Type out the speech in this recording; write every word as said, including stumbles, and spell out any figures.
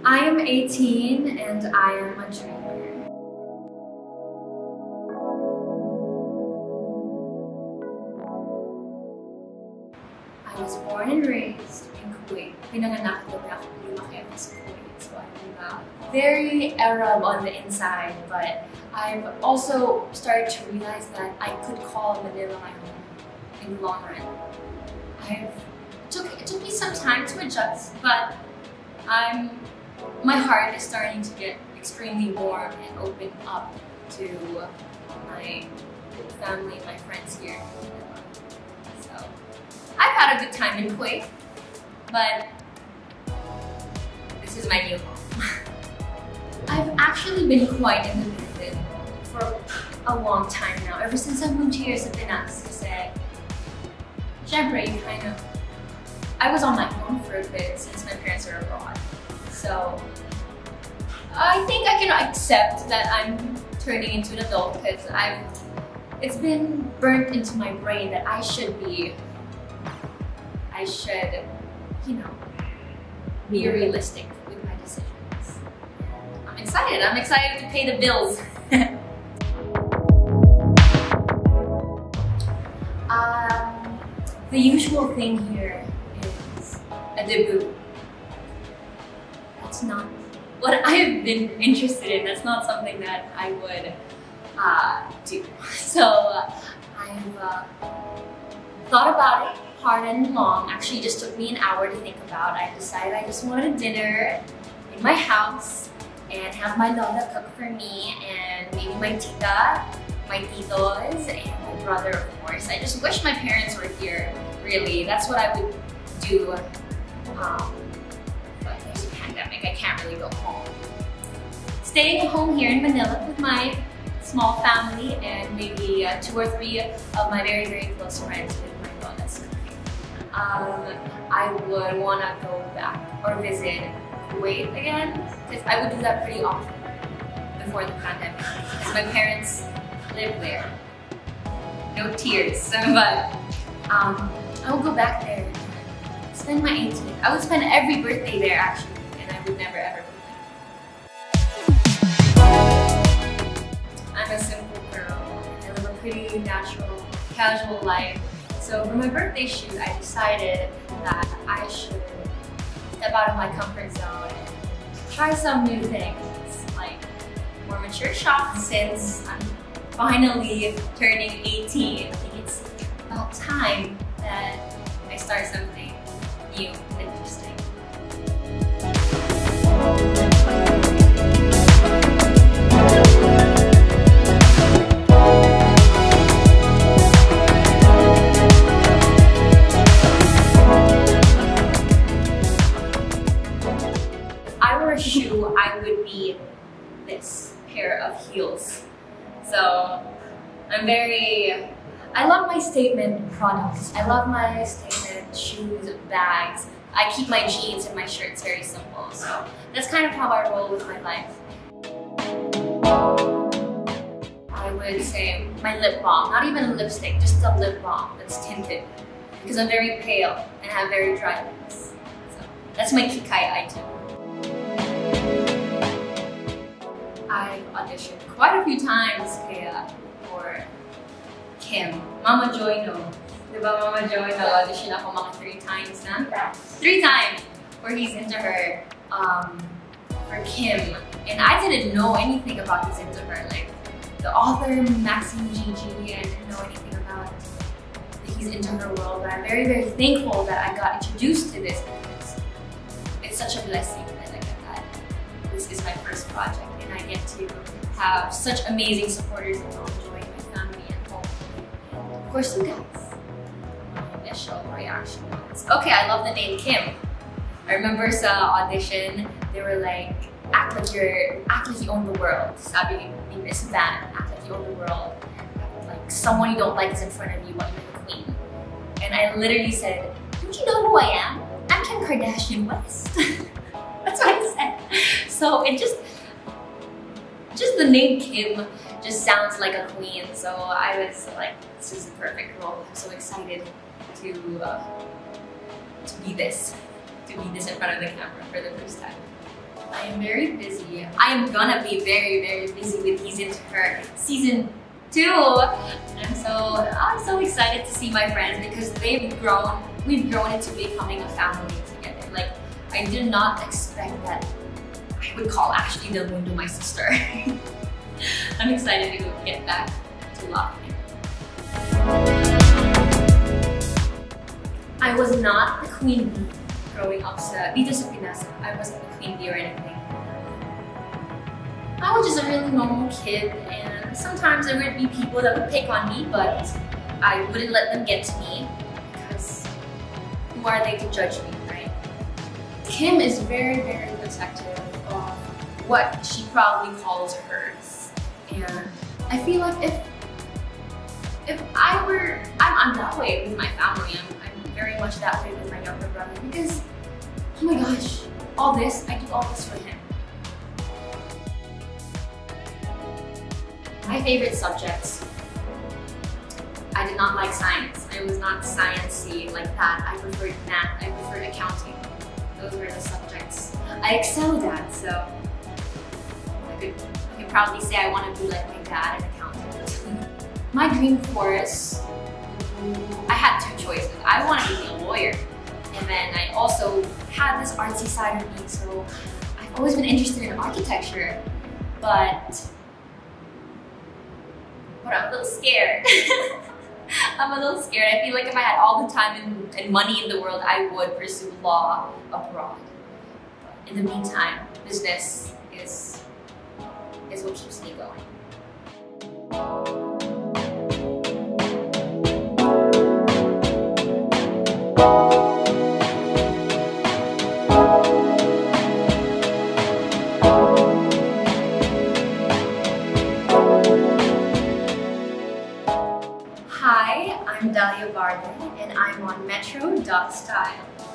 I am eighteen and I am a dreamer. I was born and raised in Kuwait. Pinanganak doon ako, lumaki ako sa Kuwait. So I'm uh, very Arab on the inside, but I've also started to realize that I could call Manila my home in the long run. I've took it took me some time to adjust, but I'm my heart is starting to get extremely warm and open up to my family and my friends here. So I've had a good time in Kuwait, but this is my new home. I've actually been quite independent for a long time now, ever since I moved here sa Pinas. Kasi, syempre, kind of, I was on my own for a bit since my parents are abroad. So, I think I can accept that I'm turning into an adult because I've, it's been burnt into my brain that I should be, I should, you know, be realistic with my decisions. I'm excited. I'm excited to pay the bills. um, the usual thing here is a debut. That's not what I've been interested in. That's not something that I would uh, do. So uh, I've uh, thought about it hard and long. Actually, it just took me an hour to think about. I decided I just wanted a dinner in my house and have my lola cook for me and maybe my tita, my titos, and my brother, of course. I just wish my parents were here, really. That's what I would do. Um, but there's a pandemic, I can't really go home. Staying at home here in Manila with my small family and maybe uh, two or three of my very, very close friends with my lolas. Um, I would want to go back or visit Kuwait again, because I would do that pretty often before the pandemic, because my parents live there. No tears, but um, I would go back there, spend my eighteenth. I would spend every birthday there actually, and I would never ever complain. I'm a simple girl. I live a pretty natural, casual life. So for my birthday shoot, I decided that I should step out of my comfort zone and try some new things, like more mature shots since I'm finally turning eighteen. I think it's about time that I start something new and interesting. Shoe, I would be this pair of heels. So I'm very, I love my statement products. I love my statement shoes, bags. I keep my jeans and my shirts very simple. So that's kind of how I roll with my life. I would say my lip balm, not even a lipstick, just a lip balm that's tinted. Because I'm very pale and have very dry lips. So that's my kikai item. I've auditioned quite a few times kaya for Kim. Mama Joy no. Diba Mama Joy no, audition ako mga three times na? Three times! Where he's into her. Um, for Kim. And I didn't know anything about he's into her. Like, the author, Maxine Gigi, I didn't know anything about that he's into her world. But I'm very, very thankful that I got introduced to this because it's such a blessing that I get that. This is my first project. I get to have such amazing supporters and enjoy my family at home. And of course you guys. My initial reaction was, okay, I love the name Kim. I remember sa audition, they were like, act like you're, act like you own the world. Sabi ni Miss Van, act like you own the world. Like someone you don't like is in front of you, but you're the queen. And I literally said, don't you know who I am? I'm Kim Kardashian West. That's what I said. So it just, Just the name Kim just sounds like a queen, so I was like, this is the perfect role. I'm so excited to uh, to be this, to be this in front of the camera for the first time. I am very busy. I am gonna be very, very busy with He's Into Her season two. And so I'm so excited to see my friends because they've grown, we've grown into becoming a family together. Like, I did not expect that I would call Ashley Del Mundo my sister. I'm excited to get back to Lockdown. I was not the queen bee growing up sa, dito sa Pinas. I wasn't the queen bee or anything. I was just a really normal kid, and sometimes there would be people that would pick on me, but I wouldn't let them get to me because who are they to judge me, right? Kim is very, very protective of what she probably calls hers. And I feel like if if I were, I'm, I'm that way with my family, I'm, I'm very much that way with my younger brother because, oh my gosh, all this, I do all this for him. My favorite subjects, I did not like science. I was not sciencey like that. I preferred math, I preferred accounting. Those were the subjects I excelled at, so I could, I could proudly say I want to be like my dad, an accountant. My dream course, I had two choices. I wanted to be a lawyer, and then I also had this artsy side of me, so I've always been interested in architecture, but, but I'm a little scared. I'm a little scared. I feel like if I had all the time and, and money in the world, I would pursue law abroad. But in the meantime, business is, is what keeps me going. Hi, I'm Dalia Varde, and I'm on Metro dot Style.